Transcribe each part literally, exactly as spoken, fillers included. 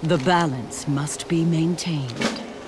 The balance must be maintained.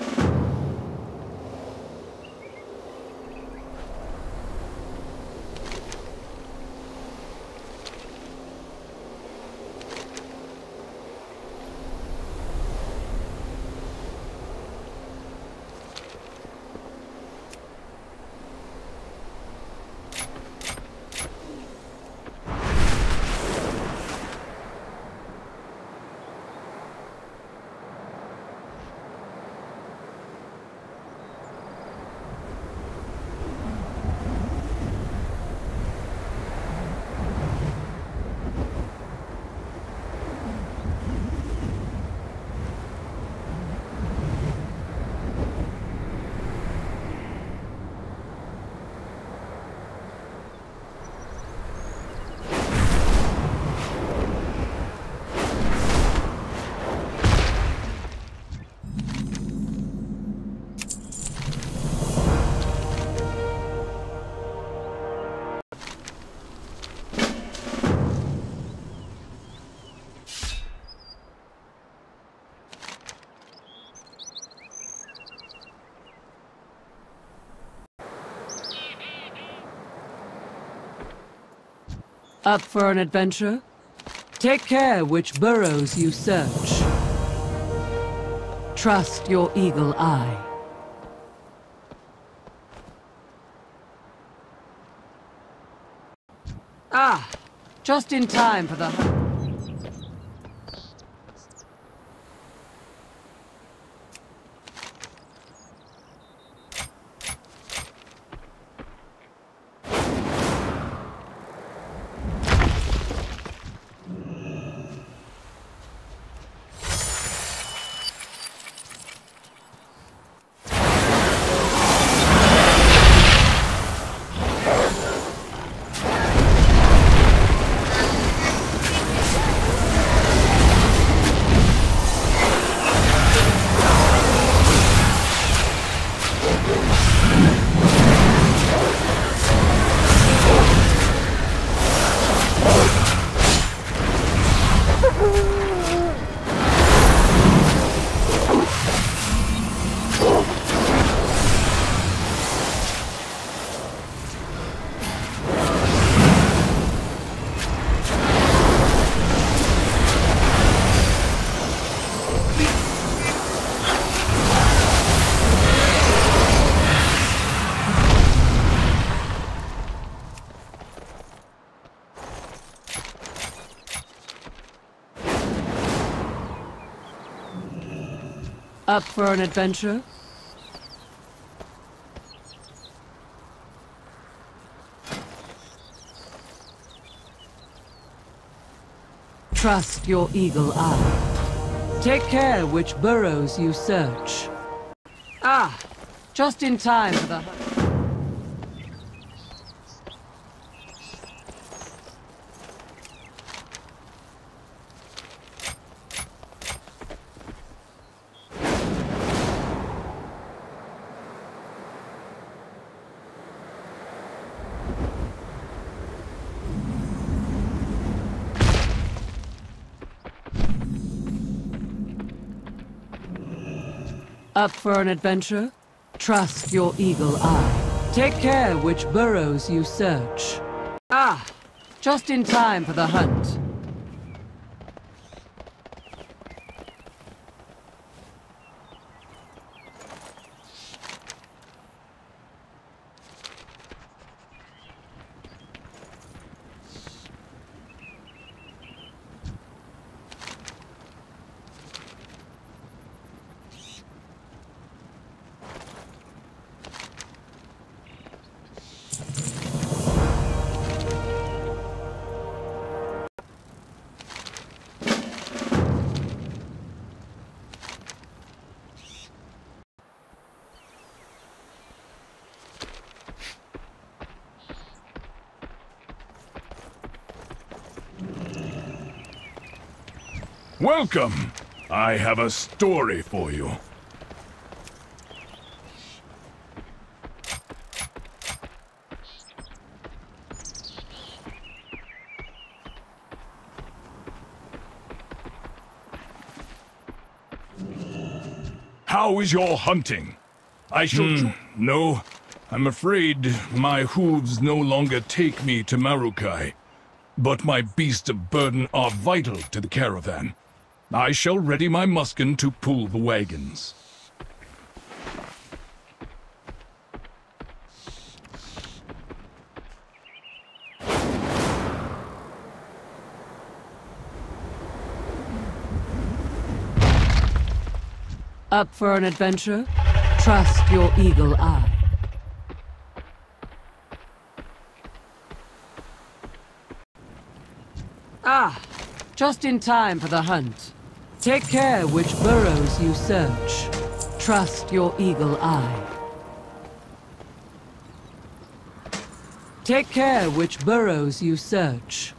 Up for an adventure? Take care which burrows you search. Trust your eagle eye. Ah! Just in time for the hunt. Up for an adventure? Trust your eagle eye. Take care which burrows you search. Ah! Just in time for the hunt. Up for an adventure? Trust your eagle eye. Take care which burrows you search. Ah! Just in time for the hunt. Welcome! I have a story for you. How is your hunting? I shall... Hmm, no, I'm afraid my hooves no longer take me to Marukai. But my beasts of burden are vital to the caravan. I shall ready my muskin to pull the wagons. Up for an adventure? Trust your eagle eye. Ah, just in time for the hunt. Take care which burrows you search. Trust your eagle eye. Take care which burrows you search.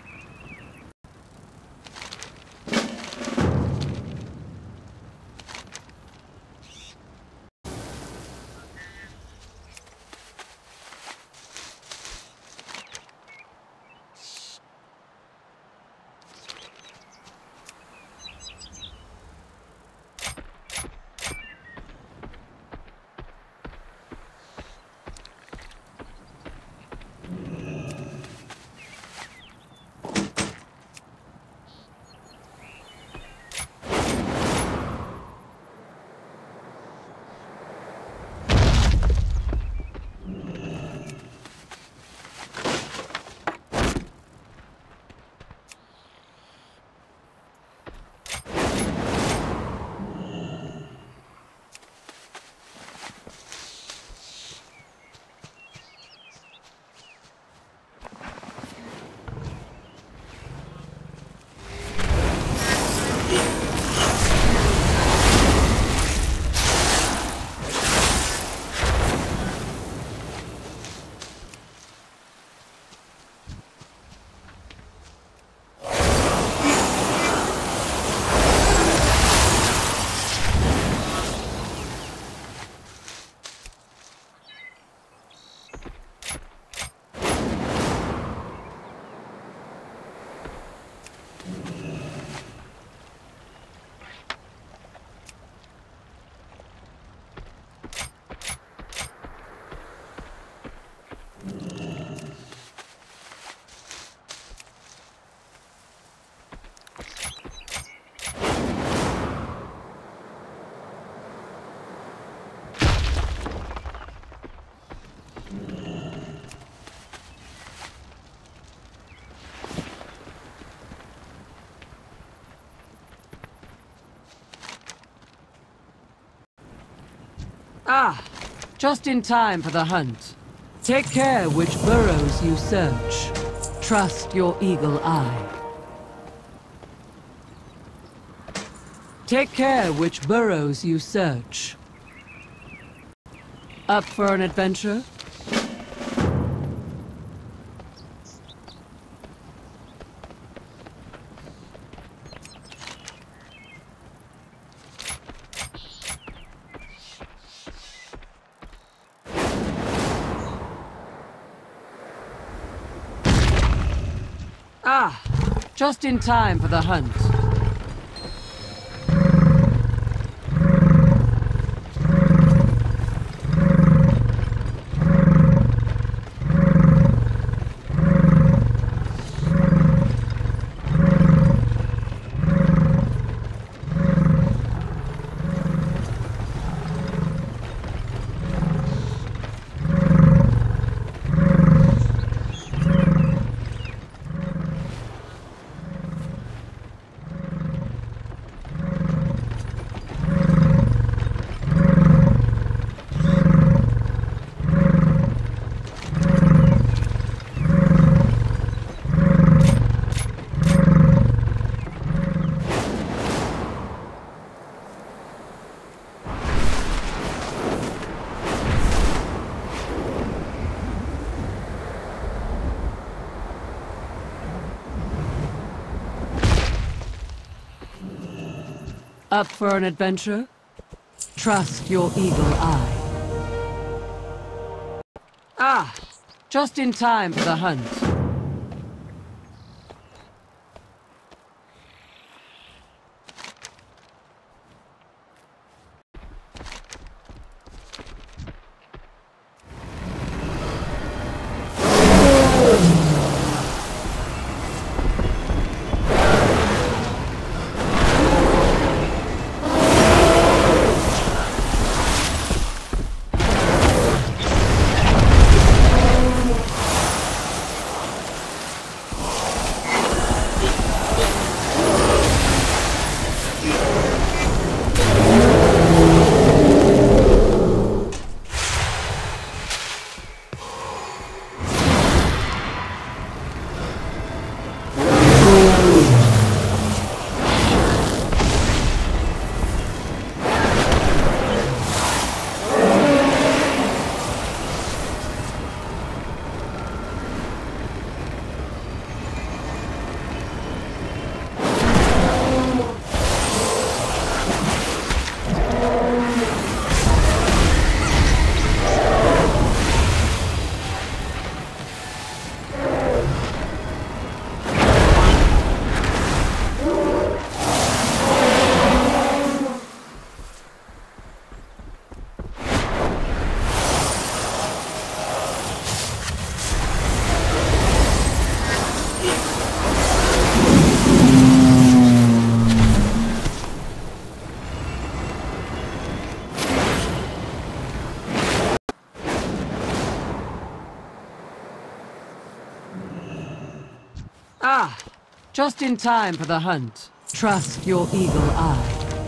Ah, just in time for the hunt. Take care which burrows you search. Trust your eagle eye. Take care which burrows you search. Up for an adventure? Ah, just in time for the hunt. Up for an adventure? Trust your eagle eye. Ah, just in time for the hunt. Ah, just in time for the hunt. Trust your eagle eye.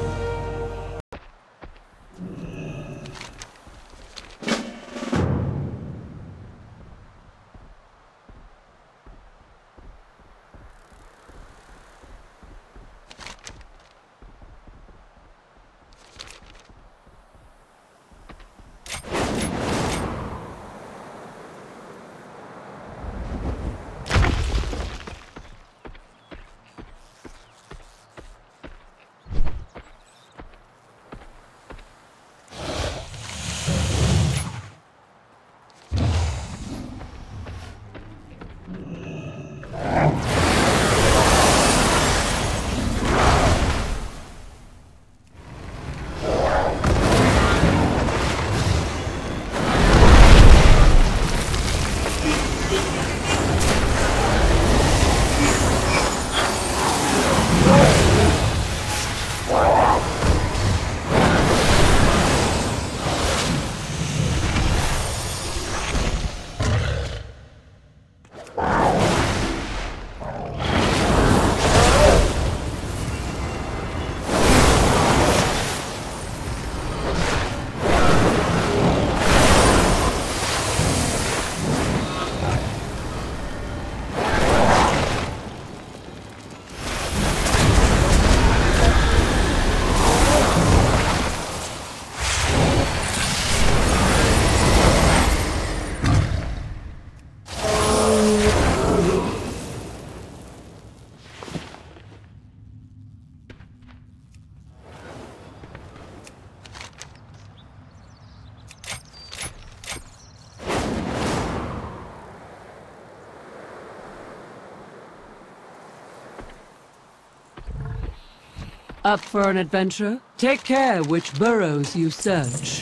Up for an adventure? Take care which burrows you search.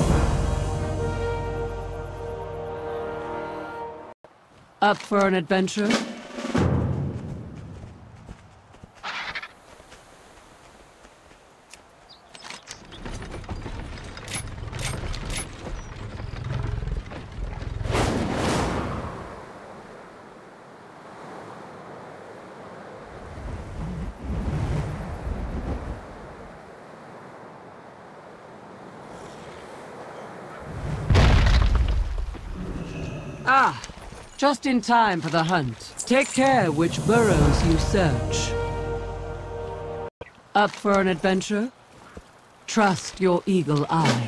Up for an adventure? Ah, just in time for the hunt. Take care which burrows you search. Up for an adventure? Trust your eagle eye.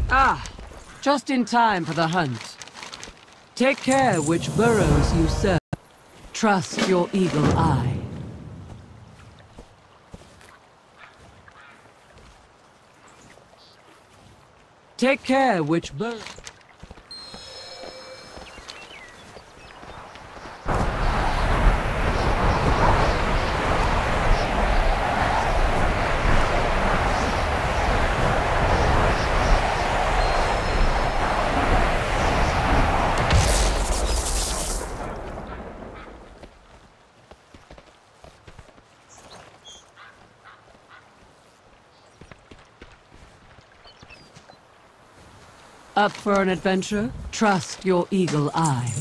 Ah, just in time for the hunt. Take care which burrows you search. Trust your eagle eye. Take care which burrows... Up for an adventure? Trust your eagle eye.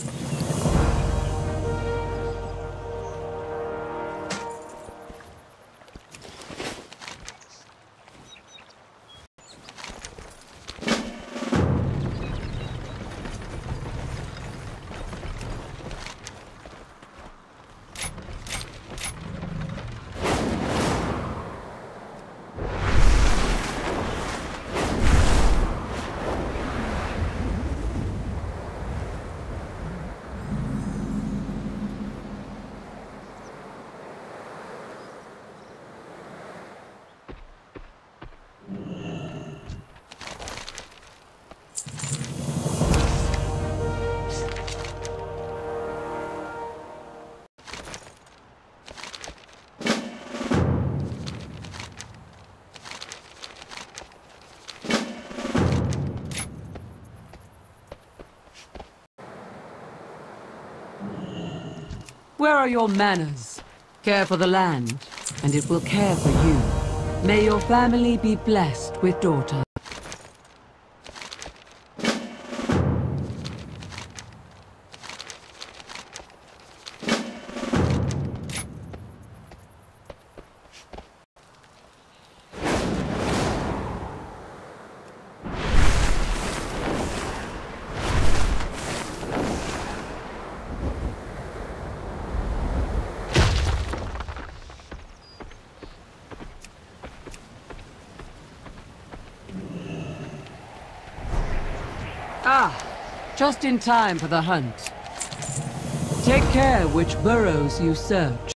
Where are your manners? Care for the land, and it will care for you. May your family be blessed with daughters. Ah, just in time for the hunt. Take care which burrows you search.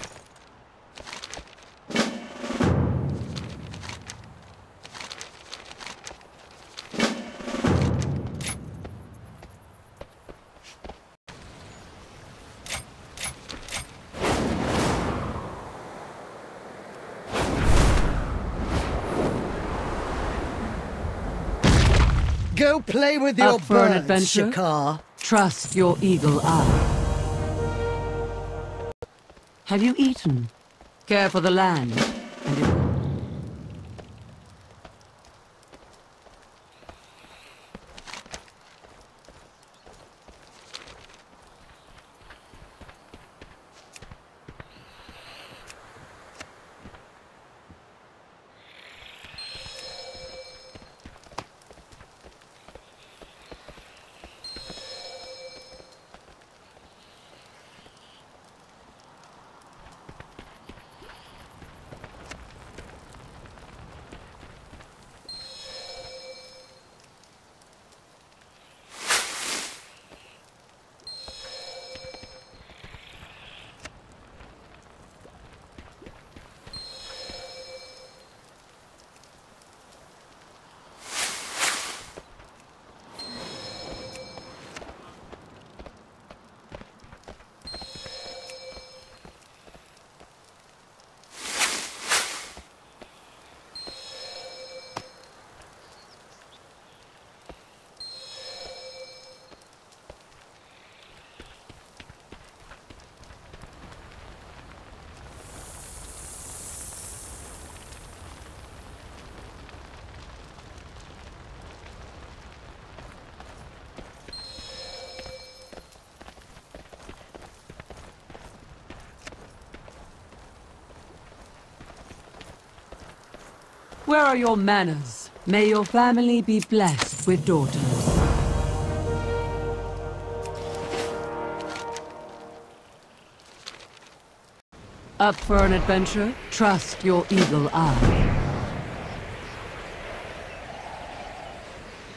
Go play with your Up for an birds, adventure? Shakar. Trust your eagle eye. Have you eaten? Care for the land, and it will... Where are your manners? May your family be blessed with daughters. Up for an adventure? Trust your eagle eye.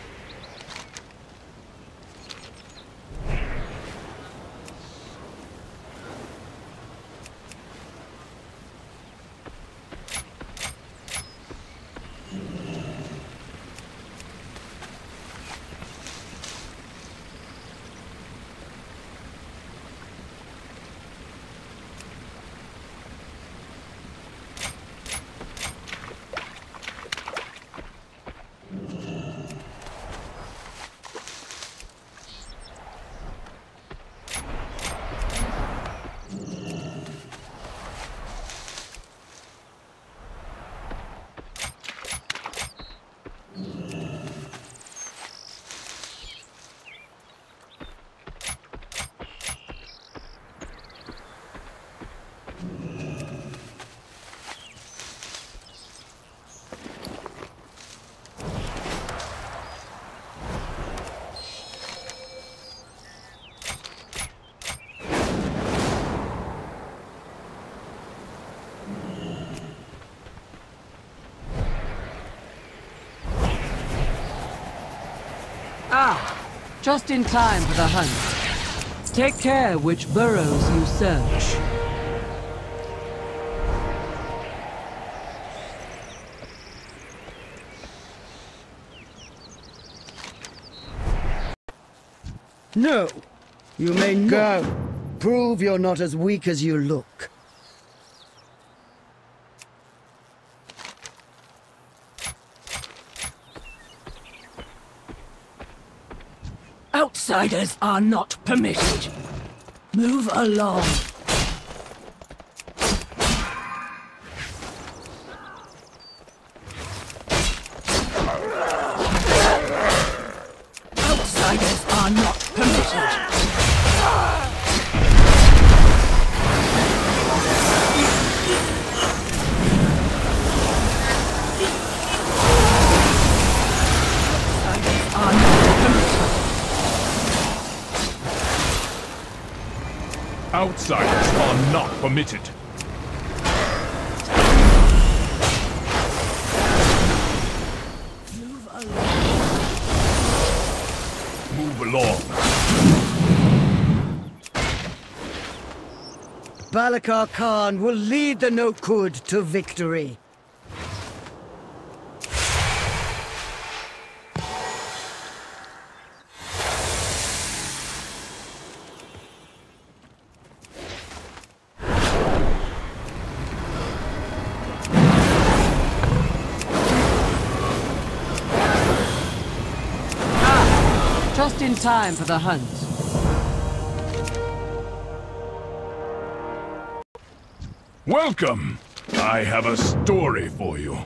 Ah, just in time for the hunt. Take care which burrows you search. No, you may not. Go. Prove you're not as weak as you look. Outsiders are not permitted. Move along. Outsiders are not permitted. Outsiders are not permitted. Move along. Move along. Balakar Khan will lead the Nokud to victory. Just in time for the hunt. Welcome! I have a story for you.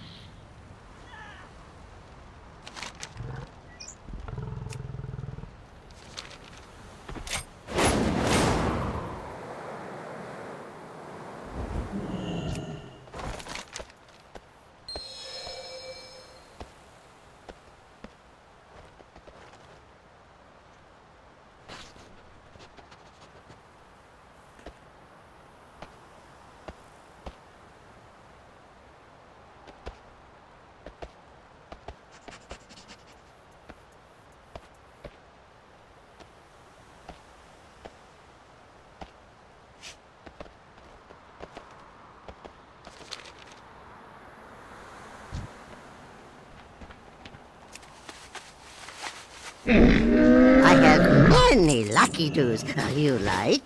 I have many lucky doos. You like?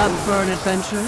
Up for an adventure?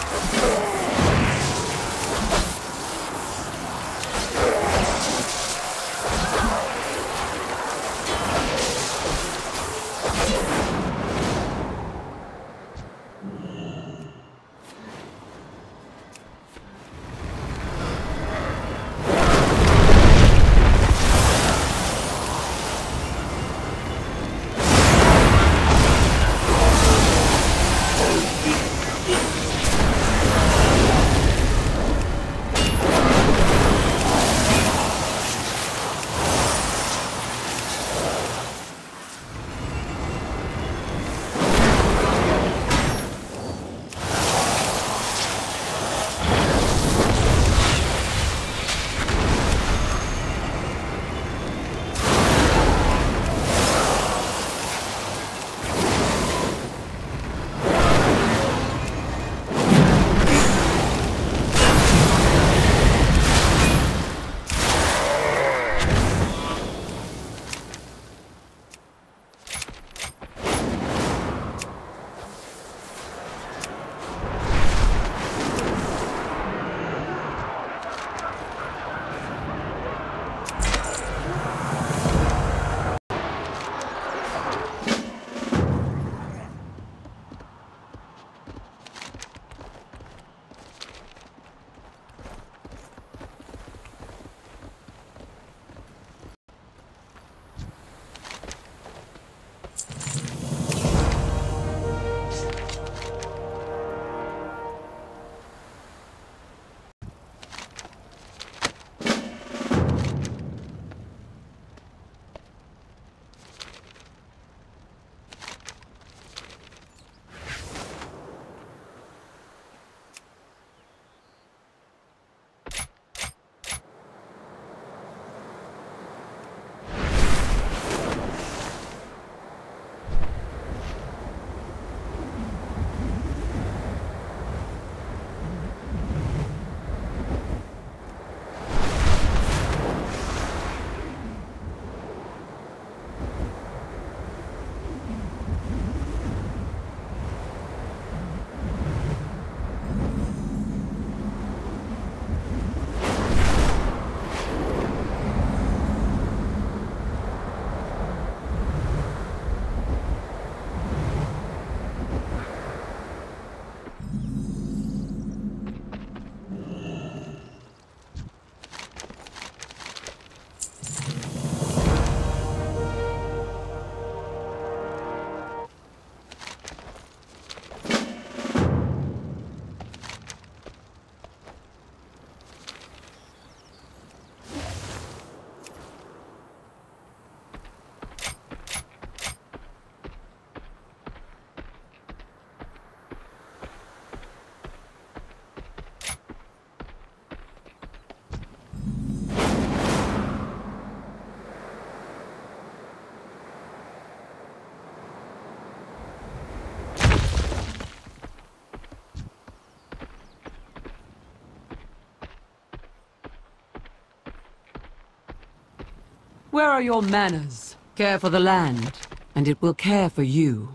Where are your manners? Care for the land, and it will care for you.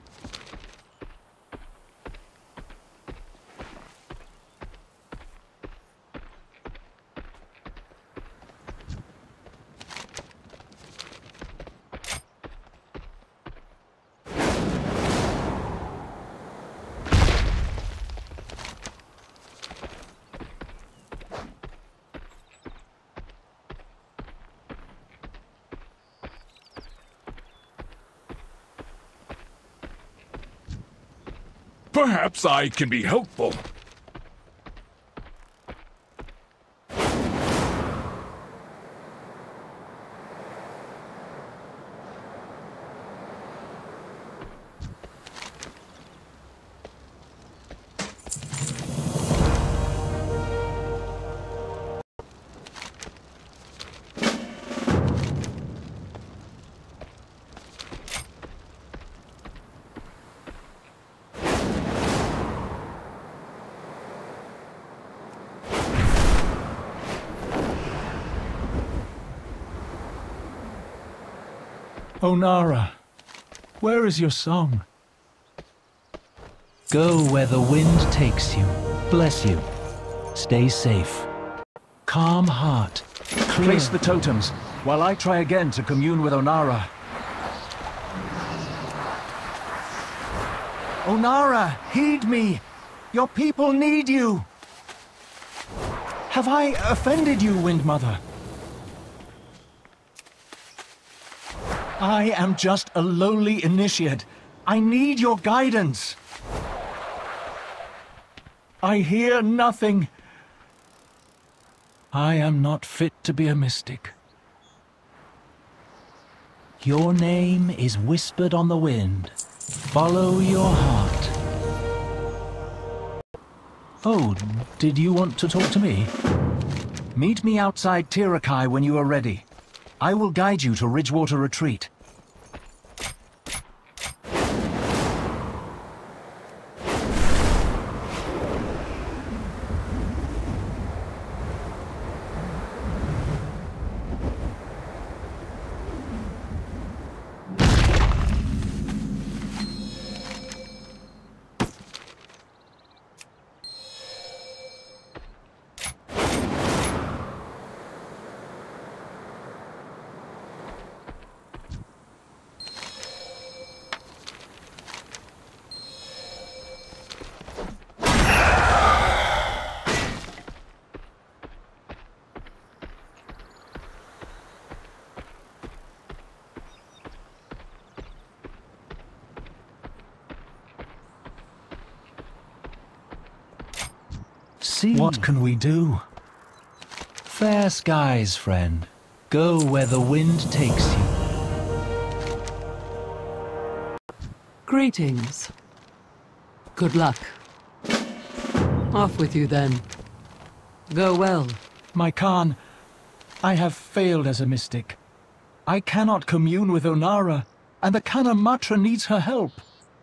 Perhaps I can be helpful. Onara, where is your song? Go where the wind takes you. Bless you. Stay safe. Calm heart. Clear. Place the totems, while I try again to commune with Onara. Onara, heed me! Your people need you! Have I offended you, Wind Mother? I am just a lowly initiate. I need your guidance. I hear nothing. I am not fit to be a mystic. Your name is whispered on the wind. Follow your heart. Oh, did you want to talk to me? Meet me outside Tirakai when you are ready. I will guide you to Ridgewater Retreat. See. What can we do? Fair skies, friend. Go where the wind takes you. Greetings. Good luck. Off with you then. Go well. My Khan, I have failed as a mystic. I cannot commune with Onara, and the Kanamatra needs her help.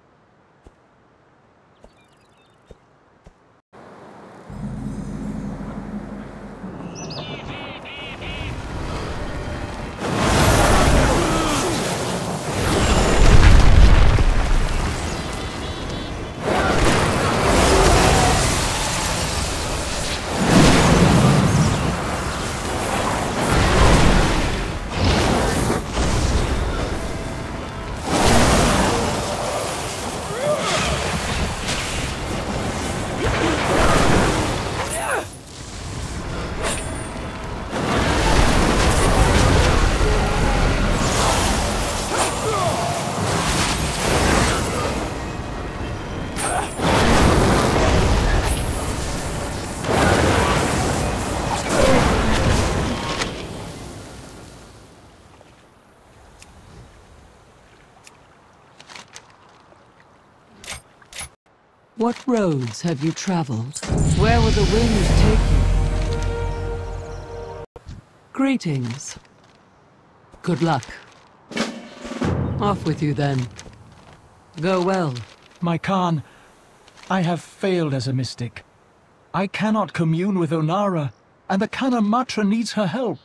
What roads have you traveled? Where will the winds take you? Greetings. Good luck. Off with you then. Go well. My Khan, I have failed as a mystic. I cannot commune with Onara, and the Kanamatra needs her help.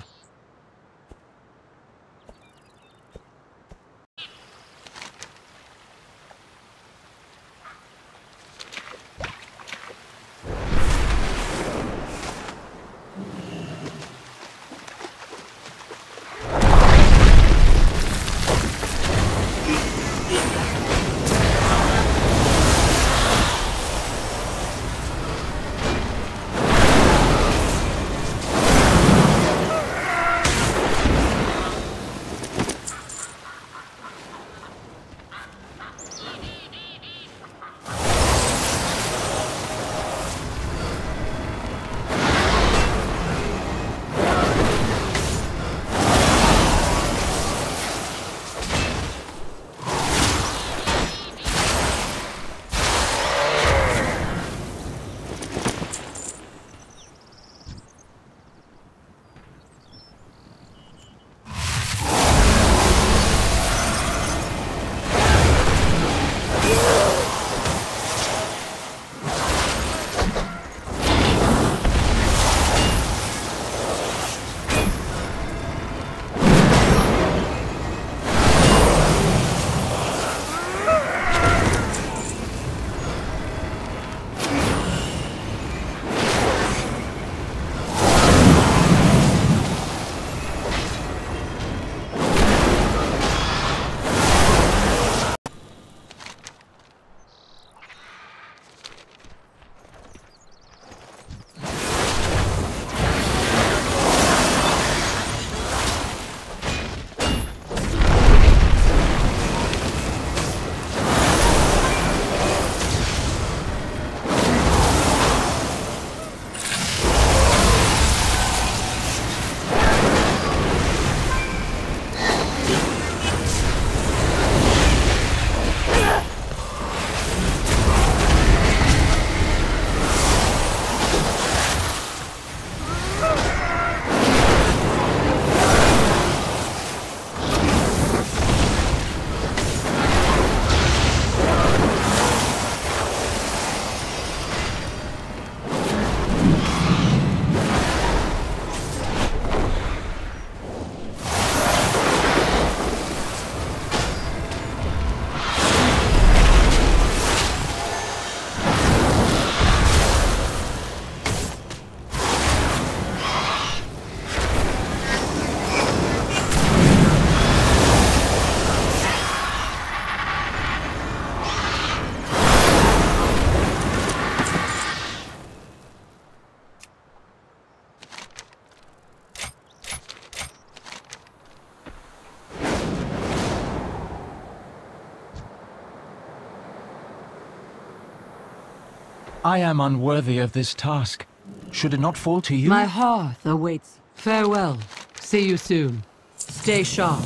I am unworthy of this task. Should it not fall to you? My hearth awaits. Farewell. See you soon. Stay sharp.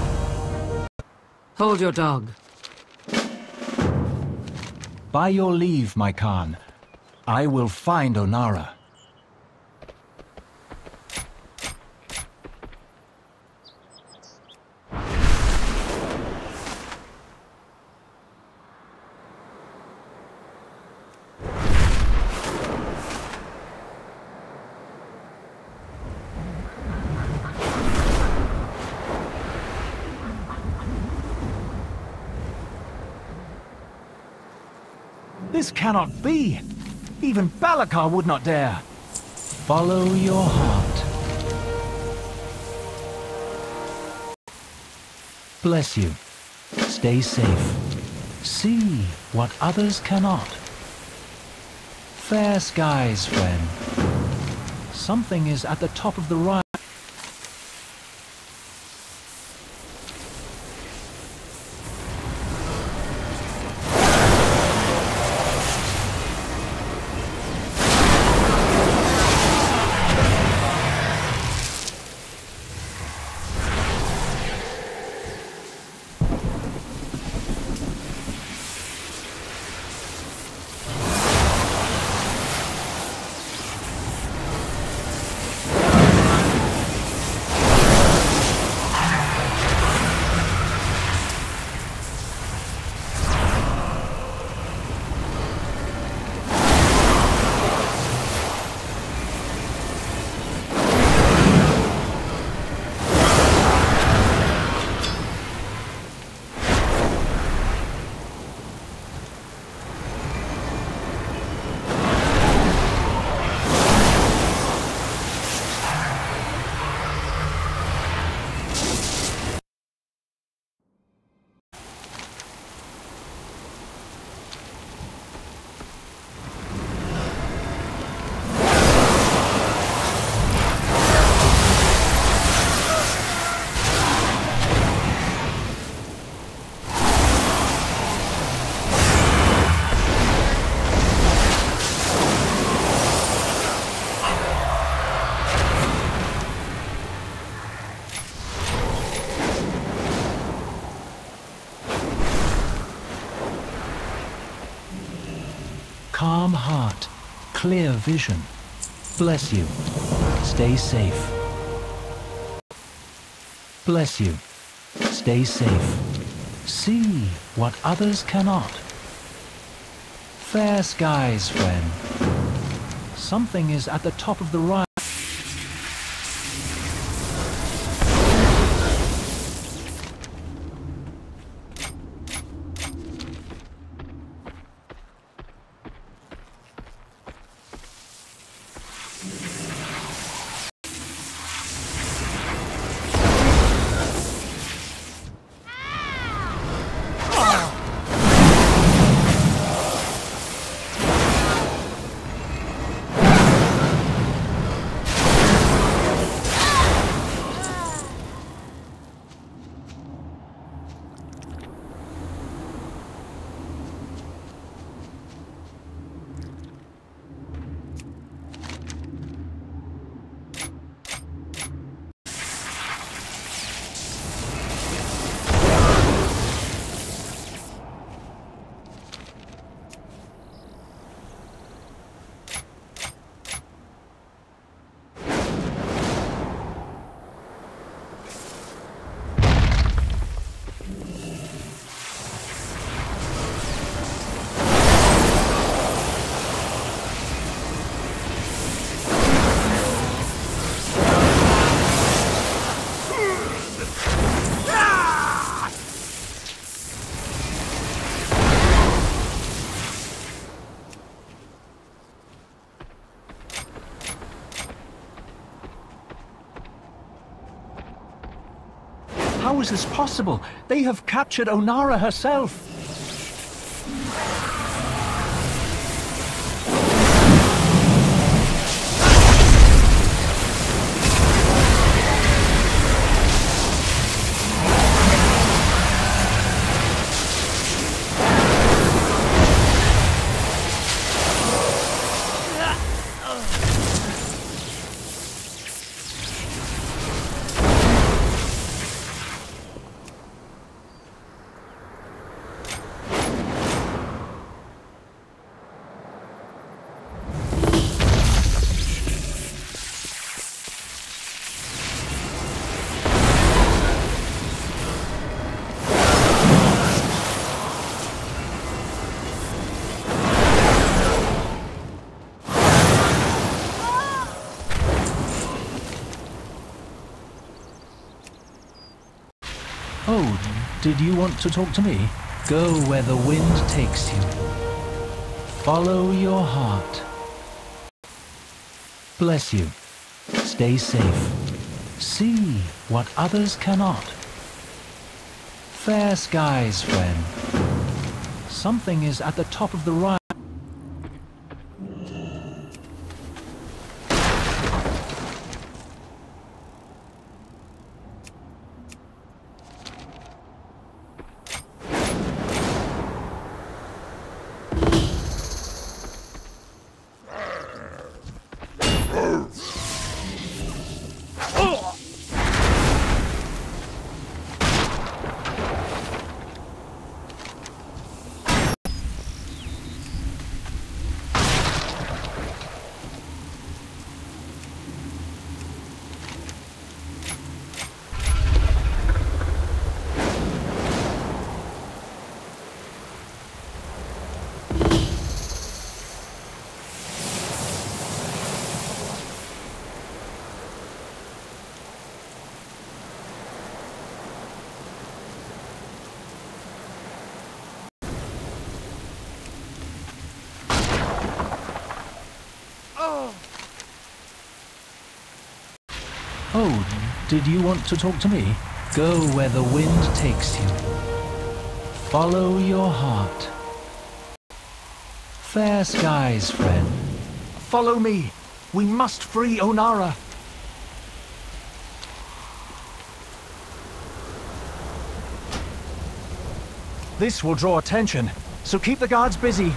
Hold your dog. By your leave, my Khan, I will find Onara. This cannot be! Even Balakar would not dare! Follow your heart. Bless you. Stay safe. See what others cannot. Fair skies, friend. Something is at the top of the rise. Calm heart, clear vision. Bless you. Stay safe. Bless you. Stay safe. See what others cannot. Fair skies, friend. Something is at the top of the rise. How is this possible? They have captured Onara herself. did you want to talk to me? Go where the wind takes you. Follow your heart. Bless you. Stay safe. See what others cannot. Fair skies, friend. Something is at the top of the rise. Oh, did you want to talk to me? Go where the wind takes you. Follow your heart. Fair skies, friend. Follow me. We must free Onara. This will draw attention, so keep the guards busy.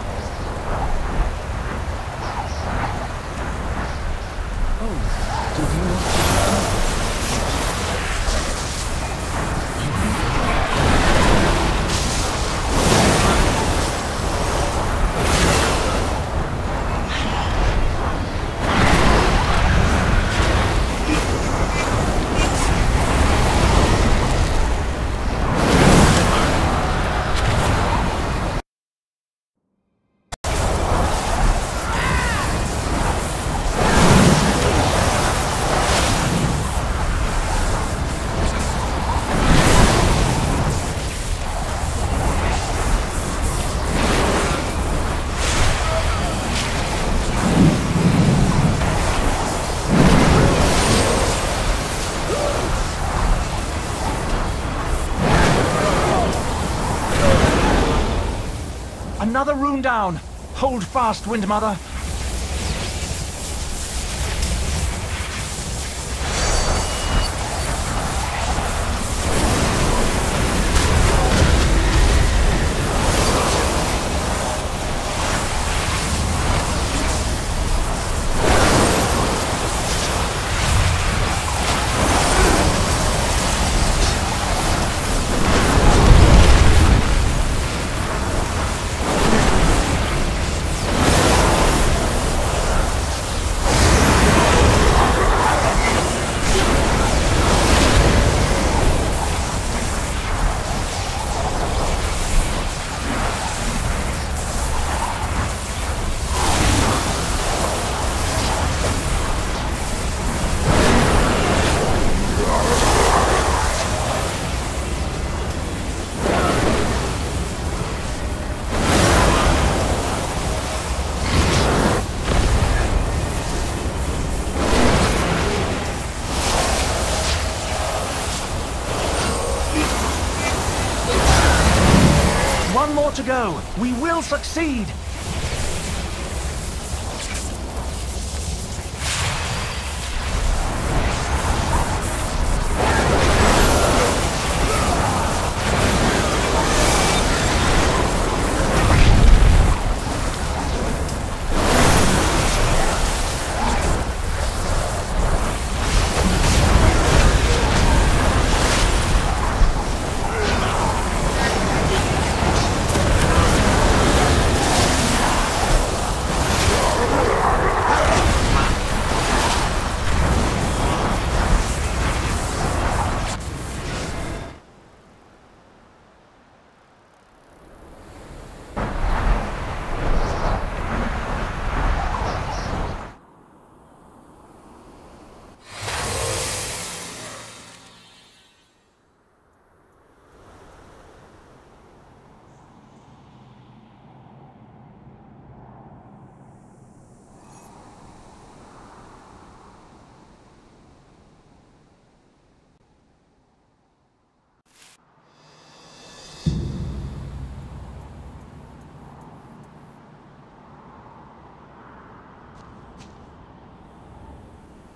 Another rune down. Hold fast, Windmother. One more to go. We will succeed.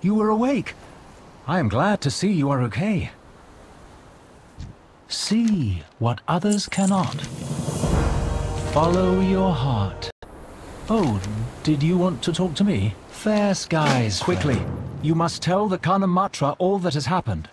You were awake. I am glad to see you are okay. See what others cannot. Follow your heart. Oh, did you want to talk to me? Fair skies, quickly. You must tell the Kanamatra all that has happened.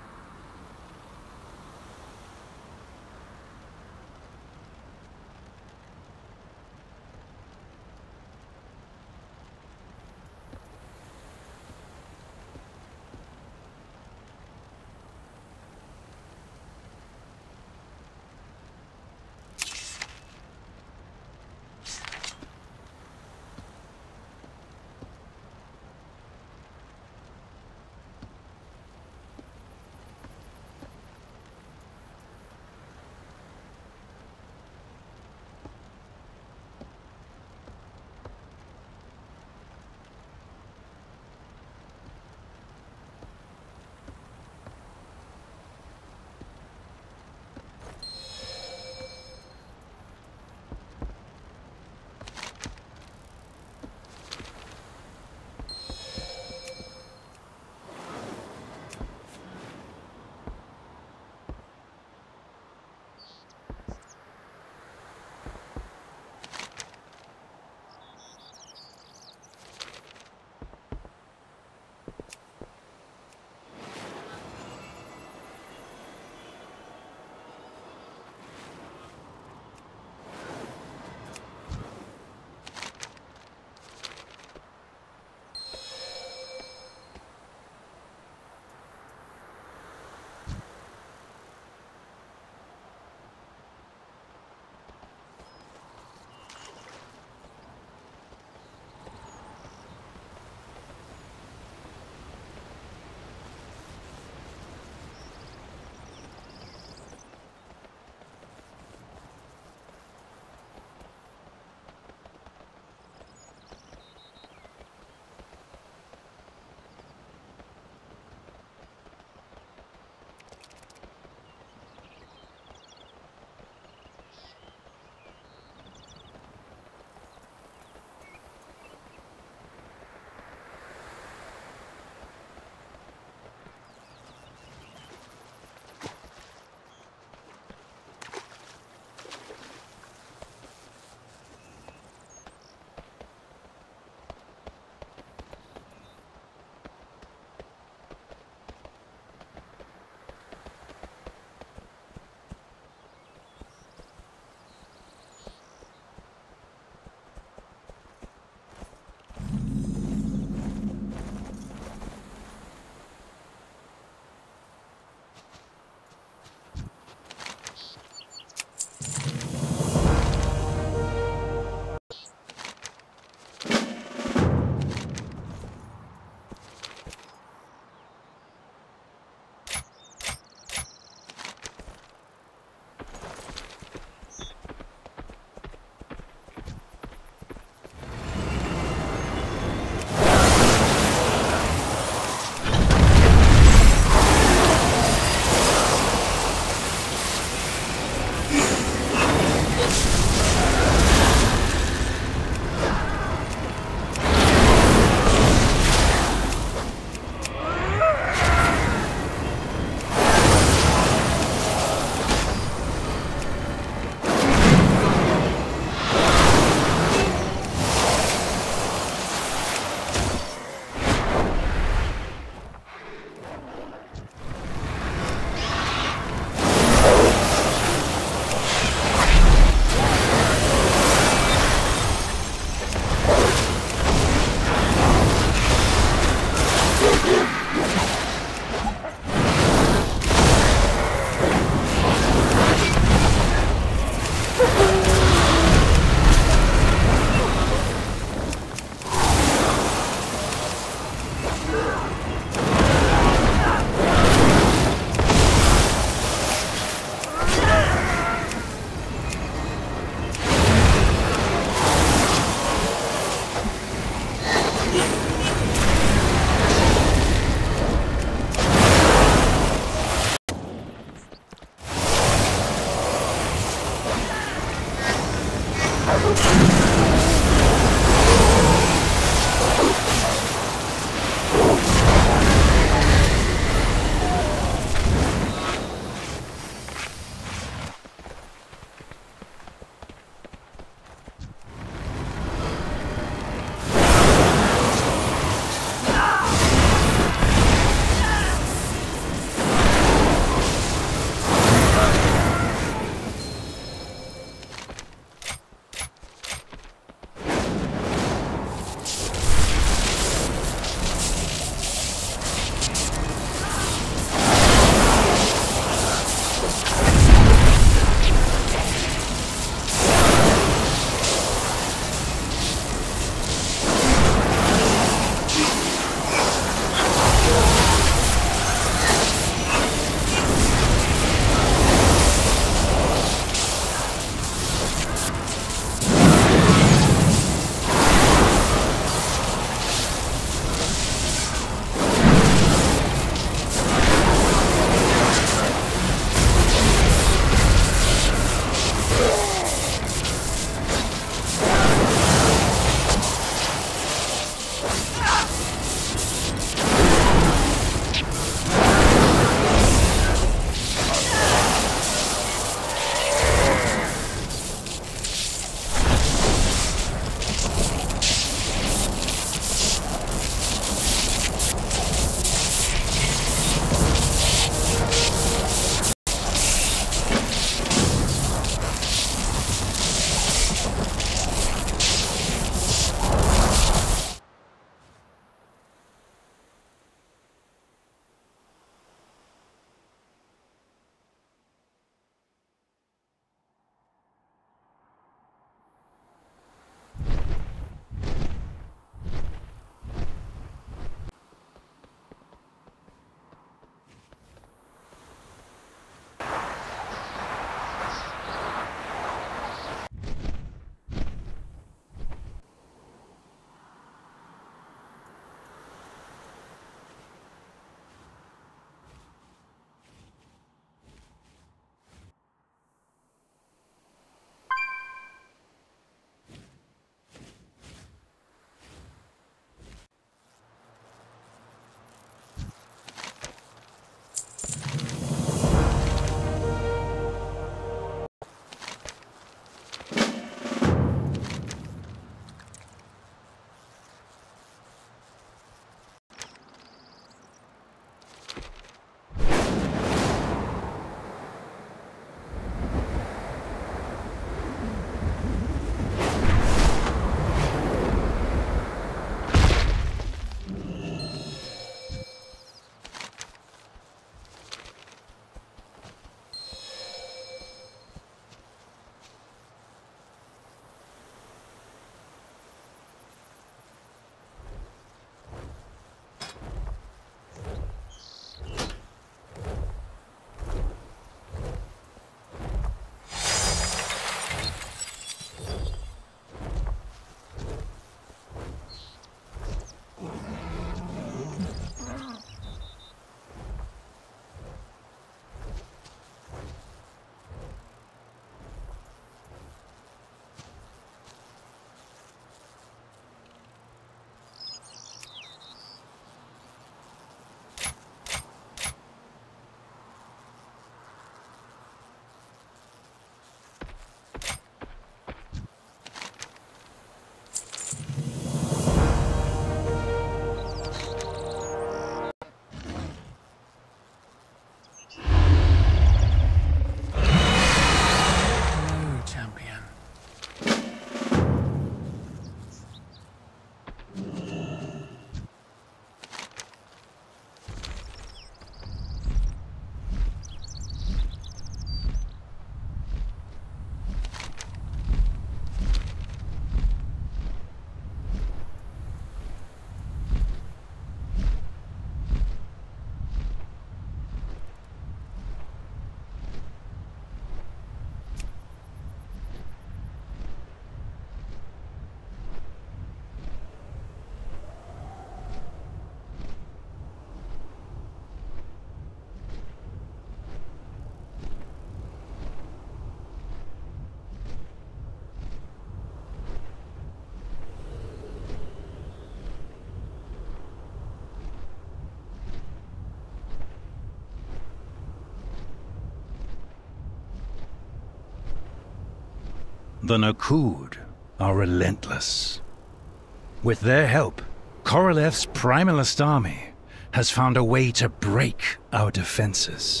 The Nakud are relentless. With their help, Koroleth's Primalist army has found a way to break our defenses.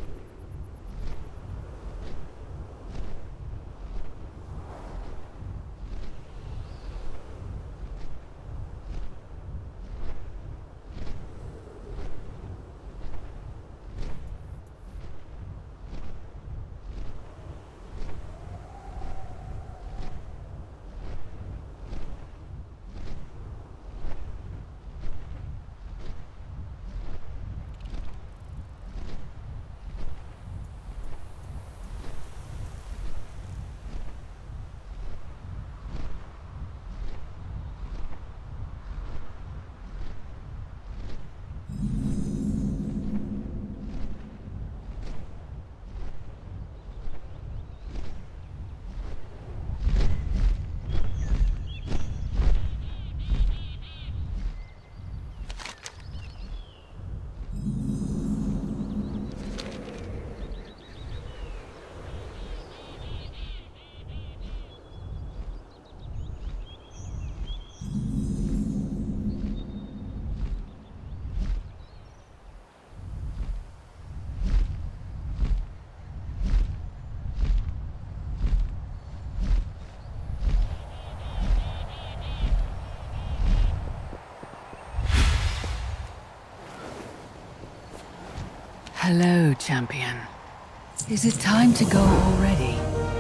Hello, champion. Is it time to go already?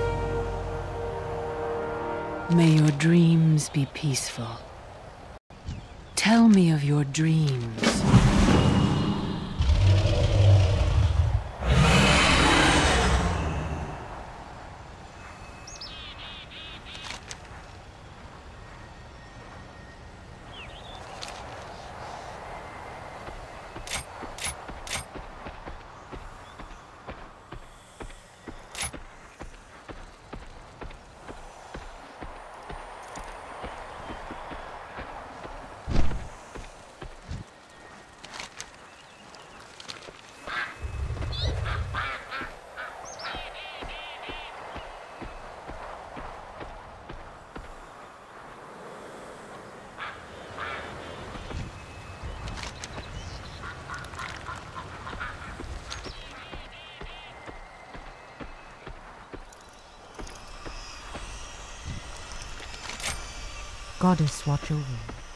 May your dreams be peaceful. Tell me of your dreams. Goddess, watch over.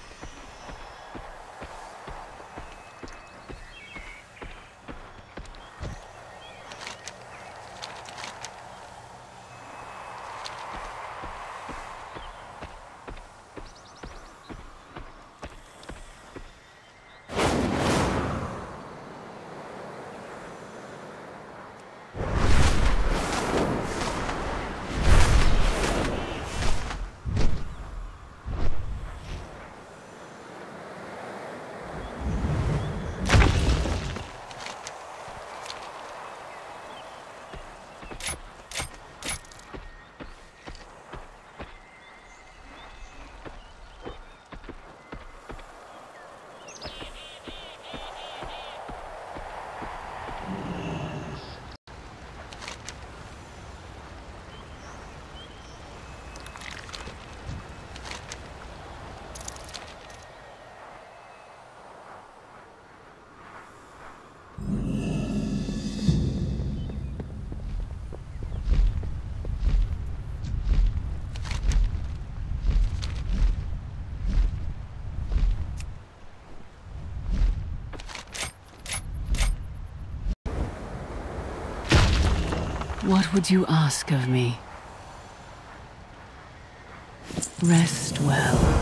What would you ask of me? Rest well.